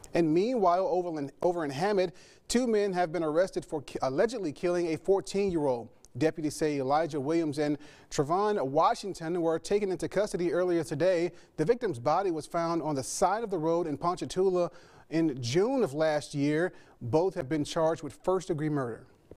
And meanwhile, over in Hammond, 2 men have been arrested for allegedly killing a 14-year-old. Deputies say Elijah Williams and Trevon Washington were taken into custody earlier today. The victim's body was found on the side of the road in Ponchatoula in June of last year. Both have been charged with first-degree murder.